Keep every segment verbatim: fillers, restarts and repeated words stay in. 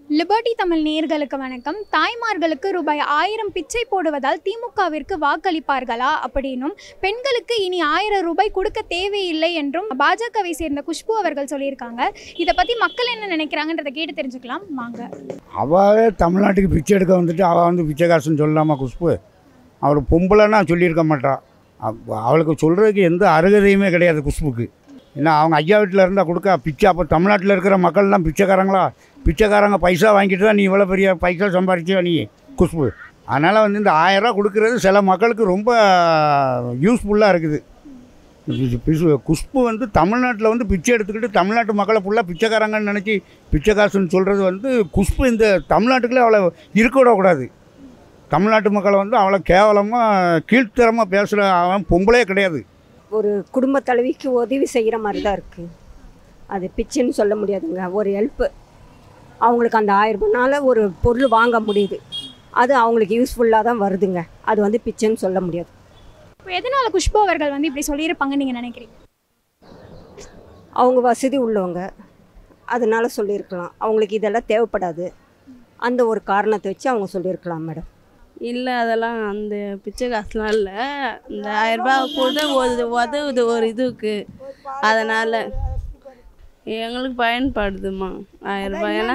Liberty Tamil நேயர்களுக்கு வணக்கம். தாய்மார்களுக்கு ரூபாய் ஆயிரம் பிச்சை போடுவதால் திமுகவிற்கு வாக்களிப்பார்களா அப்படின்னும், பெண்களுக்கு இனி ஆயிரம் ரூபாய் கொடுக்க தேவையில்லை என்றும் பாஜகவை சேர்ந்த குஷ்பு அவர்கள் சொல்லியிருக்காங்க. இதை பற்றி மக்கள் என்ன நினைக்கிறாங்கன்றதை கேட்டு தெரிஞ்சுக்கலாம் வாங்க. அவளே தமிழ்நாட்டுக்கு பிச்சை எடுக்க வந்துட்டு அவள் வந்து பிச்சை காசுன்னு சொல்லலாமா குஷ்பு? அவள் பொம்பளைன்னா சொல்லியிருக்க மாட்டாள். அவளுக்கு சொல்கிறதுக்கு எந்த அருகதையுமே கிடையாது குஷ்புக்கு. ஏன்னா அவங்க ஐயா வீட்டில் இருந்தால் கொடுக்க பிச்சை. அப்போ தமிழ்நாட்டில் இருக்கிற மக்கள்லாம் பிச்சைக்காரங்களா? பிச்சைக்காரங்க பைசா வாங்கிட்டு தான் நீ இவ்வளோ பெரிய பைசா சம்பாதிச்சியா நீ குஷ்பு? அதனால் வந்து இந்த ஆயிரரூவா கொடுக்குறது சில மக்களுக்கு ரொம்ப யூஸ்ஃபுல்லாக இருக்குது. குஷ்பு வந்து தமிழ்நாட்டில் வந்து பிச்சை எடுத்துக்கிட்டு தமிழ்நாட்டு மக்களை ஃபுல்லாக பிச்சைக்காரங்கன்னு நினச்சி பிச்சை காசுன்னு சொல்கிறது வந்து குஷ்பு இந்த தமிழ்நாட்டுக்குள்ளே அவளை இருக்க விடக்கூடாது. தமிழ்நாட்டு மக்களை வந்து அவளை கேவலமாக கீழ்த்தரமாக பேசுகிற அவன் பொம்பளே கிடையாது. ஒரு குடும்ப தலைவிக்கு உதவி செய்கிற மாதிரி தான் இருக்குது. அது பிச்சைன்னு சொல்ல முடியாதுங்க. ஒரு ஹெல்ப்பு, அவங்களுக்கு அந்த ஆயிரம் ரூபாய்னால ஒரு பொருள் வாங்க முடியுது. அது அவங்களுக்கு யூஸ்ஃபுல்லாக தான் வருதுங்க. அது வந்து பிச்சைன்னு சொல்ல முடியாது. இப்போ எதனால் குஷ்பு அவர்கள் வந்து இப்படி சொல்லியிருப்பாங்கன்னு நீங்கள் நினைக்கிறீங்க? அவங்க வசதி உள்ளவங்க, அதனால சொல்லியிருக்கலாம். அவங்களுக்கு இதெல்லாம் தேவைப்படாது, அந்த ஒரு காரணத்தை வச்சு அவங்க சொல்லியிருக்கலாம் மேடம். இல்லை, அதெல்லாம் அந்த பிச்சை காசுலாம் இல்லை. இந்த ஆயிரரூபா கூட ஒரு உதவுது ஒரு இதுக்கு, அதனால் எங்களுக்கு பயன்படுதுமா ஆயிரரூபா. ஏன்னா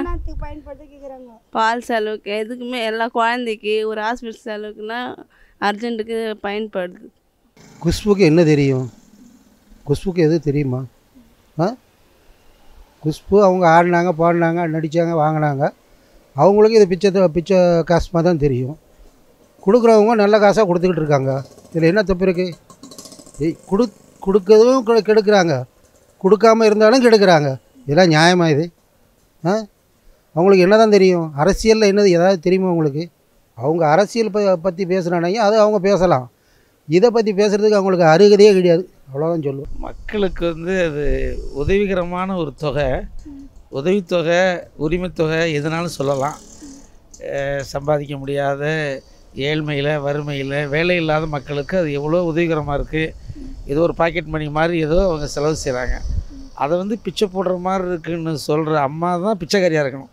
பால் செலவுக்கு எதுக்குமே, எல்லா குழந்தைக்கு ஒரு ஹாஸ்பிட்டல் செலவுக்குன்னா அர்ஜென்ட்டுக்கு பயன்படுது. குஷ்புக்கு என்ன தெரியும்? குஷ்புக்கு எது தெரியுமா? ஆ குஷ்பு அவங்க ஆடினாங்க, பாடினாங்க, நடித்தாங்க, வாங்கினாங்க. அவங்களுக்கு இது பிச்சை பிச்சை காசுமாக தான் தெரியும். கொடுக்குறவங்க நல்ல காசாக கொடுத்துக்கிட்டு இருக்காங்க. இதில் என்ன தப்பு இருக்குது? ஏய் கொடு கொடுக்கறதும் கெடுக்கிறாங்க, கொடுக்காமல் இருந்தாலும் கெடுக்கிறாங்க. இதெல்லாம் நியாயமாக இது? ஆ அவங்களுக்கு என்ன தான் தெரியும்? அரசியலில் என்னது ஏதாவது தெரியுமா உங்களுக்கு? அவங்க அரசியல் ப பற்றி பேசுகிறாங்க, அது அவங்க பேசலாம். இதை பற்றி பேசுகிறதுக்கு அவங்களுக்கு அருகதையே கிடையாது. அவ்வளோதான் சொல்லுவோம். மக்களுக்கு வந்து அது உதவிகரமான ஒரு தொகை, உதவித்தொகை, உரிமைத்தொகை எதுனாலும் சொல்லலாம். சம்பாதிக்க முடியாத ஏழ்மையில், வறுமையில், வேலை இல்லாத மக்களுக்கு அது எவ்வளோ உதவிகரமாக இருக்குது. ஏதோ ஒரு பாக்கெட் மணி மாதிரி ஏதோ அவங்க செலவு செய்கிறாங்க. அதை வந்து பிச்சை போடுற மாதிரி இருக்குதுன்னு சொல்கிற அம்மா தான் பிச்சைக்காரியாக இருக்கணும்.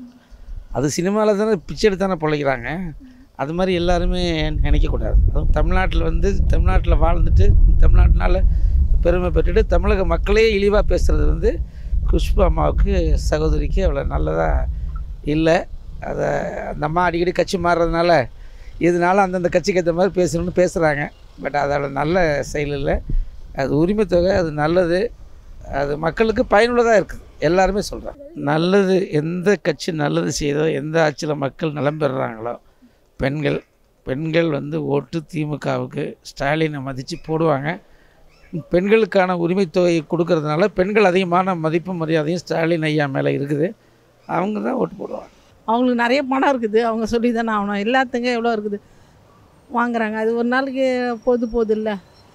அது சினிமாவில் தானே பிச்சை எடுத்து தானே பிழைக்கிறாங்க. அது மாதிரி எல்லாருமே நினைக்கக்கூடாது. அதுவும் தமிழ்நாட்டில் வந்து தமிழ்நாட்டில் வாழ்ந்துட்டு தமிழ்நாட்டினால பெருமை பெற்றுட்டு தமிழக மக்களே இழிவாக பேசுகிறது வந்து குஷ்பு அம்மாவுக்கு, சகோதரிக்கு அவ்வளோ நல்லதாக இல்லை. அதை அந்த அம்மா அடிக்கடி கட்சி மாறுறதுனால இதனால அந்தந்த கட்சிக்கு ஏற்ற மாதிரி பேசணும்னு பேசுகிறாங்க. பட் அதோட நல்ல செயல் இல்லை. அது உரிமை தொகை, அது நல்லது, அது மக்களுக்கு பயனுள்ளதாக இருக்குது. எல்லாருமே சொல்கிறாங்க நல்லது. எந்த கட்சி நல்லது செய்தோ, எந்த ஆட்சியில் மக்கள் நலம் பெறுறாங்களோ, பெண்கள் பெண்கள் வந்து ஓட்டு திமுகவுக்கு, ஸ்டாலினை மதித்து போடுவாங்க. பெண்களுக்கான உரிமை தொகையை கொடுக்கறதுனால பெண்கள் அதிகமான மதிப்பு மரியாதையும் ஸ்டாலின் ஐயா மேலே இருக்குது. அவங்க தான் ஓட்டு போடுவாங்க. அவங்களுக்கு நிறைய பணம் இருக்குது, அவங்க சொல்லி தானே ஆகணும். எல்லாத்துங்க எவ்வளோ இருக்குது வாங்குறாங்க. அது ஒரு நாளைக்கு பொழுது போகுது இல்லை,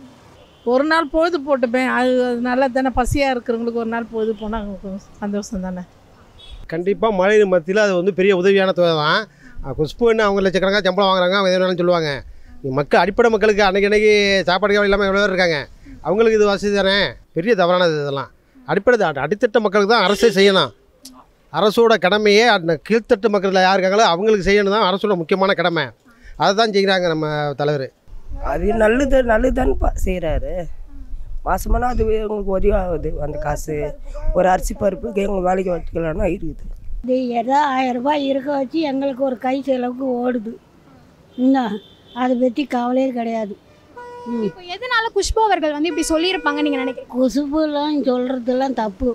ஒரு நாள் பொழுது போட்டுப்பேன். அது அது நல்லா தானே, பசியாக இருக்கிறவங்களுக்கு ஒரு நாள் பொழுது போனால் சந்தோஷம் தானே. கண்டிப்பாக மழையின் மத்தியில் அது வந்து பெரிய உதவியான தொகை தான். குஷ்பு என்ன அவங்க லட்சக்கணக்காக சம்பளம் வாங்குறாங்க, அவங்க எது வேணாலும் சொல்லுவாங்க. மக்கள் அடிப்படை மக்களுக்கு அன்றைக்கி அன்றைக்கி சாப்பாடு இல்லாமல் எவ்வளோ பேர் இருக்காங்க. அவங்களுக்கு இது வசதி தானே. பெரிய தவறானது இதெல்லாம். அடிப்படை அடித்தட்ட மக்களுக்கு தான் அரசே செய்யணும். அரசோட கடமையே அந்த கீழ்த்தட்டு மக்கள் யார் இருக்காங்களோ அவங்களுக்கு செய்யணும் தான் அரசோட முக்கியமான கடமை. அதை தான் செய்கிறாங்க நம்ம தலைவர். அது நல்லது நல்லதுதான்னு செய்கிறாரு. மாதமானா அது உங்களுக்கு உதவி ஆகுது. அந்த காசு ஒரு அரிசி பருப்புக்கு எங்கள் வேலைக்கு வச்சுக்கலான்னா இருக்குது. இது ஏதோ ஆயிரம் ரூபாய் இருக்க வச்சு எங்களுக்கு ஒரு கை செலவுக்கு ஓடுது. இன்னும் அதை பற்றி கவலையே கிடையாது. இப்போ எதனால குஷ்பு அவர்கள் வந்து இப்படி சொல்லியிருப்பாங்க நீங்கள் நினைக்கிறீங்க? குசுபுலாம் சொல்கிறதுலாம் தப்பு.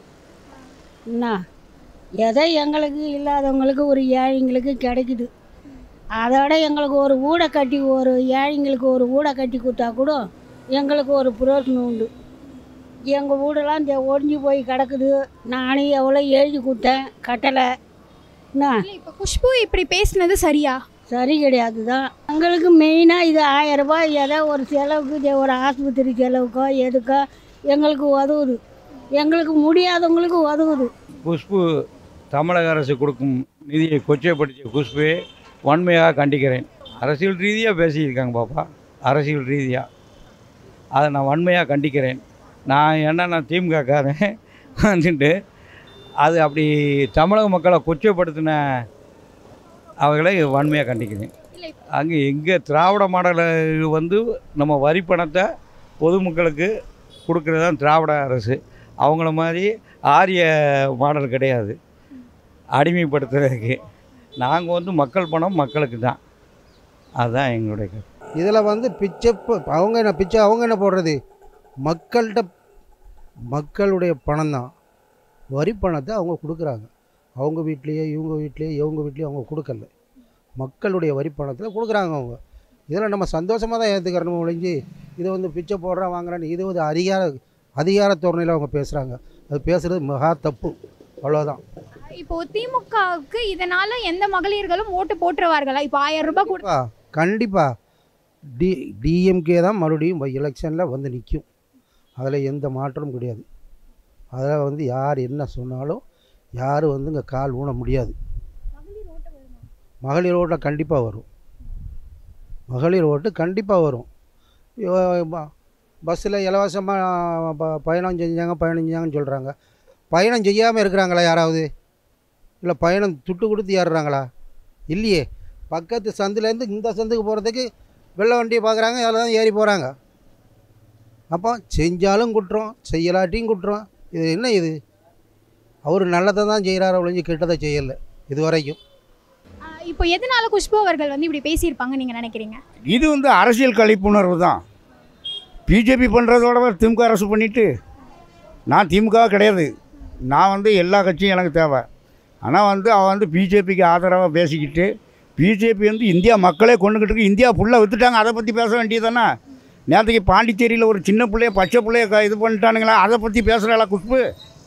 என்ன எதோ எங்களுக்கு இல்லாதவங்களுக்கு ஒரு ஏழைங்களுக்கு கிடைக்குது. அதோட எங்களுக்கு ஒரு ஊடை கட்டி, ஒரு ஏழைங்களுக்கு ஒரு ஊடை கட்டி கொடுத்தா கூட எங்களுக்கு ஒரு புரோஜனம் உண்டு. எங்கள் வீடெல்லாம் இந்த ஒடிஞ்சு போய் கிடக்குது. நானே எவ்வளோ எழுதி கொடுத்தேன், கட்டலை. என்ன இப்போ குஷ்பு இப்படி பேசுனது சரியா? சரி கிடையாது தான். எங்களுக்கு மெயினாக இது ஆயிரம் ரூபாய் ஏதோ ஒரு செலவுக்கு, ஒரு ஆஸ்பத்திரி செலவுக்கோ எதுக்கோ எங்களுக்கு உதவுது. எங்களுக்கு முடியாதவங்களுக்கு உதவுது. குஷ்பு தமிழக அரசு கொடுக்கும் நிதியை கொச்சைப்படுத்திய குஷ்புவை வன்மையாக கண்டிக்கிறேன். அரசியல் ரீதியாக பேசியிருக்காங்க பாப்பா, அரசியல் ரீதியாக அதை நான் வன்மையாக கண்டிக்கிறேன். நான் என்ன நான் திமுகக்காரன் வந்துட்டு அது அப்படி தமிழக மக்களை கொச்சைப்படுத்தின அவர்களை வன்மையாக கண்டிக்கிறேன். அங்கே எங்கே திராவிட மாடல் வந்து நம்ம வரி பணத்தை பொதுமக்களுக்கு கொடுக்குறது தான் திராவிட அரசு. அவங்கள மாதிரி ஆரிய மாடல் கிடையாது அடிமைப்படுத்துறதுக்கு. நாங்கள் வந்து மக்கள் பணம் மக்களுக்கு தான், அதுதான் எங்களுடைய கருத்து. இதில் வந்து பிச்சை அவங்க என்ன பிச்சை அவங்க என்ன போடுறது, மக்கள்கிட்ட மக்களுடைய பணம் தான், வரி பணத்தை அவங்க கொடுக்குறாங்க. அவங்க வீட்லேயே இவங்க வீட்லேயே இவங்க வீட்லேயே அவங்க கொடுக்கல, மக்களுடைய வரி பணத்தில் கொடுக்குறாங்க அவங்க. இதில் நம்ம சந்தோஷமாக தான் ஏற்றுக்கிறணும் ஒழிஞ்சு இதை வந்து பிச்சை போடுறேன் வாங்குறேன்னு இது வந்து அதிகார அதிகார தோரணையில் அவங்க பேசுகிறாங்க. அது பேசுகிறது மகா தப்பு, அவ்வளோதான். இப்போ திமுகவுக்கு இதனால எந்த மகளிர்களும் ஓட்டு போட்டுருவார்களா? இப்போ ஆயிரம் ரூபாய் கூட கண்டிப்பாக டி டிஎம்கே தான் மறுபடியும் எலெக்ஷனில் வந்து நிற்கும். அதில் எந்த மாற்றமும் கிடையாது. அதில் வந்து யார் என்ன சொன்னாலும் யாரும் வந்து இங்கே கால் ஊன முடியாது. மகளிர் ஓட்டில் கண்டிப்பாக வரும், மகளிர் ஓட்டு கண்டிப்பாக வரும். பஸ்ஸில் இலவசமாக ப பயணம் செஞ்சாங்க பயணம் செஞ்சாங்கன்னு சொல்கிறாங்க. பயணம் செய்யாமல் இருக்கிறாங்களா யாராவது? இல்லை பயணம் துட்டு கொடுத்து ஏறுறாங்களா? இல்லையே. பக்கத்து சந்துலேருந்து இந்த சந்துக்கு போகிறதுக்கு வெள்ளை வண்டியை பார்க்குறாங்க, அதில் தான் ஏறி போகிறாங்க. அப்போ செஞ்சாலும் குற்றம், செய்யலாட்டியும் குற்றம். இது என்ன இது? அவர் நல்லதை தான் செய்கிறாரு ஒழிஞ்சு கெட்டதை செய்யலை இது வரைக்கும். இப்போ எதனால குஷ்பு அவர்கள் வந்து இப்படி பேசியிருப்பாங்க நீங்கள் நினைக்கிறீங்க? இது வந்து அரசியல் கழிப்புணர்வு தான். பிஜேபி பண்ணுறதோட திமுக அரசு பண்ணிவிட்டு, நான் திமுக கிடையாது, நான் வந்து எல்லா கட்சியும் எனக்கு தேவை. ஆனால் வந்து அவன் வந்து பிஜேபிக்கு ஆதரவாக பேசிக்கிட்டு, பிஜேபி வந்து இந்தியா மக்களே கொண்டுக்கிட்டு இருக்கு, இந்தியா ஃபுல்லாக விற்றுட்டாங்க, அதை பற்றி பேச வேண்டியதானே? நேற்றுக்கு பாண்டிச்சேரியில் ஒரு சின்ன பிள்ளைய பச்சை பிள்ளைய இது பண்ணிட்டானுங்களா, அதை பற்றி பேசுகிறாளா குஷ்பு?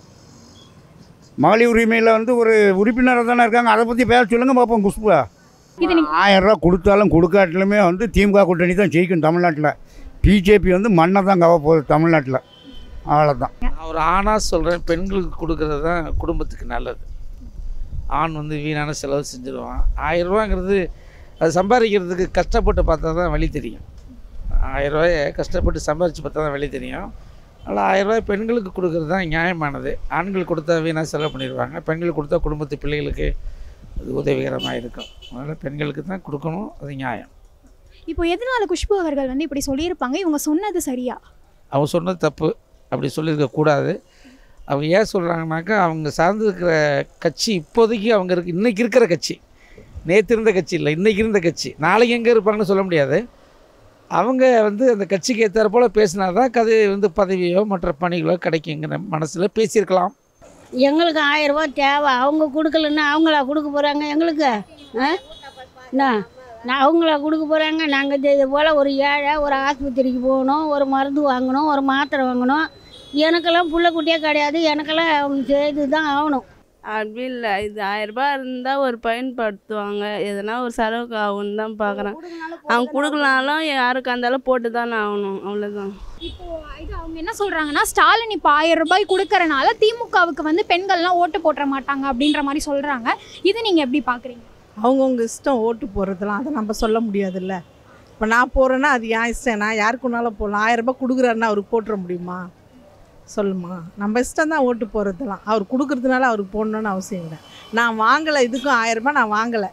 மகளிர் உரிமையில் வந்து ஒரு உறுப்பினராக தானே இருக்காங்க, அதை பற்றி பேச சொல்லுங்கள் பார்ப்போம் குஷ்பு. ஆயிரம் ரூபா கொடுத்தாலும் கொடுக்காட்டிலுமே வந்து திமுக கூட்டணி தான் ஜெயிக்கும் தமிழ்நாட்டில். பிஜேபி வந்து மண்ணை தான் கவ போகுது தமிழ்நாட்டில், அவ்வளோதான். நான் ஒரு ஆணாக சொல்கிறேன், பெண்களுக்கு கொடுக்கறது தான் குடும்பத்துக்கு நல்லது. ஆண் வந்து வீணான செலவு செஞ்சுருவான். ஆயிரரூவாங்கிறது அது சம்பாதிக்கிறதுக்கு கஷ்டப்பட்டு பார்த்தா தான் வழி தெரியும். ஆயிரரூவாயை கஷ்டப்பட்டு சம்பாதிச்சு பார்த்தா தான் வழி தெரியும். அதனால் ஆயிரரூவாய் பெண்களுக்கு கொடுக்கறது தான் நியாயமானது. ஆண்கள் கொடுத்தா வீணாக செலவு பண்ணிடுவாங்க, பெண்களுக்கு கொடுத்தா குடும்பத்து பிள்ளைகளுக்கு அது உதவிகரமாக இருக்கும். அதனால் பெண்களுக்கு தான் கொடுக்கணும், அது நியாயம். இப்போ எதனால குஷ்பு அவர்கள் வந்து இப்படி சொல்லியிருப்பாங்க? இவங்க சொன்னது சரியா? அவங்க சொன்னது தப்பு, அப்படி சொல்லியிருக்கக்கூடாது. அவங்க ஏன் சொல்கிறாங்கனாக்கா, அவங்க சார்ந்திருக்கிற கட்சி இப்போதைக்கு அவங்க இருக்கு இன்றைக்கி இருக்கிற கட்சி, நேற்று இருந்த கட்சி இல்லை, இன்றைக்கி இருந்த கட்சி. நாளைக்கு எங்கே இருப்பாங்கன்னு சொல்ல முடியாது. அவங்க வந்து அந்த கட்சிக்கு ஏற்றாற போல் பேசினா தான் கதை வந்து பதவியோ மற்ற பணிகளோ கிடைக்குங்கிற மனசில் பேசியிருக்கலாம். எங்களுக்கு ஆயிரம் ரூபா தேவை, அவங்க கொடுக்கலன்னா அவங்களா கொடுக்க போகிறாங்க எங்களுக்கு? ஆ என்ன நான் அவங்களா கொடுக்க போகிறாங்க? நாங்கள் இது போல் ஒரு ஏழை, ஒரு ஆஸ்பத்திரிக்கு போகணும், ஒரு மருந்து வாங்கணும், ஒரு மாத்திரை வாங்கணும். எனக்கெல்லாம் புள்ள குட்டியே கிடையாது, எனக்கெல்லாம் அவங்க செய்து தான் ஆகணும். அப்படி இல்லை, இது ஆயிரரூபா இருந்தால் ஒரு பயன்படுத்துவாங்க, எதனா ஒரு செலவுக்கு ஆகும்னு தான் பார்க்குறேன். அவங்க கொடுக்கலனாலும் யாருக்கு இருந்தாலும் போட்டு தானே ஆகணும், அவ்வளோதான். இப்போ இது அவங்க என்ன சொல்கிறாங்கன்னா, ஸ்டாலின் இப்போ ஆயிரம் ரூபாய் கொடுக்கறனால திமுகவுக்கு வந்து பெண்கள்லாம் ஓட்டு போட்டுற மாட்டாங்க அப்படின்ற மாதிரி சொல்கிறாங்க. இது நீங்கள் எப்படி பார்க்குறீங்க? அவங்கவுங்க இஷ்டம் ஓட்டு போடுறதுலாம், அதை நம்ம சொல்ல முடியாதுல்ல. இப்போ நான் போகிறேன்னா அது என் இஷ்டம், நான் யாருக்குனாலும் போடலாம். ஆயிரம் ரூபாய் கொடுக்குறாருன்னா அவருக்கு போட்டுற முடியுமா? சொல்லுமா? நம்ம இஷ்டம் தான் ஓட்டு போடுறதுலாம். அவர் கொடுக்குறதுனால அவருக்கு போடணுன்னு அவசியம் இல்லை. நான் வாங்கலை, இதுக்கும் ஆயிரம் ரூபாய் நான் வாங்கலை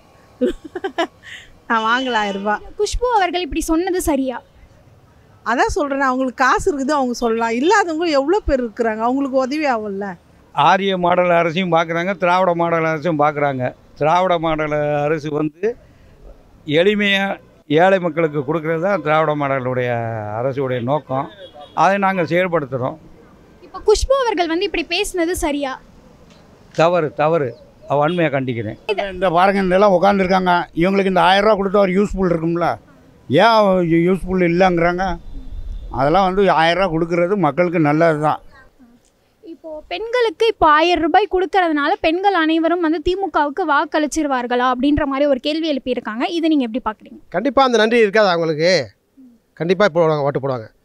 நான் வாங்கலை ஆயிரம் ரூபாய். குஷ்பு அவர்கள் இப்படி சொன்னது சரியா? அதான் சொல்கிறேன், அவங்களுக்கு காசு இருக்குது அவங்க சொல்லலாம். இல்லாதவங்க எவ்வளோ பேர் இருக்கிறாங்க, அவங்களுக்கு உதவி ஆகும்ல. ஆரிய மாடல் அரசையும் பார்க்குறாங்க, திராவிட மாடல் அரசையும் பார்க்குறாங்க. திராவிட மாடல் அரசு வந்து எளிமையாக ஏழை மக்களுக்கு கொடுக்குறது தான் திராவிட மாடலுடைய அரசுடைய நோக்கம். அதை நாங்கள் செயல்படுத்துகிறோம். இப்போ குஷ்பு அவர்கள் வந்து இப்படி பேசுனது சரியா? தவறு தவறு வன்மையாக கண்டிக்கிறேன். இந்த பாருங்க, இதெல்லாம் உட்காந்துருக்காங்க, இவங்களுக்கு இந்த ஆயிரம் ரூபா கொடுத்தா ஒரு யூஸ்ஃபுல் இருக்கும்ல, ஏன் யூஸ்ஃபுல் இல்லைங்கிறாங்க? அதெல்லாம் வந்து ஆயிரம் ரூபா கொடுக்கறது மக்களுக்கு நல்லது தான். இப்போது பெண்களுக்கு இப்போ ஆயிரம் ரூபாய் கொடுக்கறதுனால பெண்கள் அனைவரும் வந்து திமுகவுக்கு வாக்களிச்சிருவார்களா அப்படின்ற மாதிரி ஒரு கேள்வி எழுப்பியிருக்காங்க. இதை நீங்கள் எப்படி பார்க்குறீங்க? கண்டிப்பாக அந்த நன்றி இருக்காது அவங்களுக்கு. கண்டிப்பாக போடுவாங்க, ஓட்டு போடுவாங்க.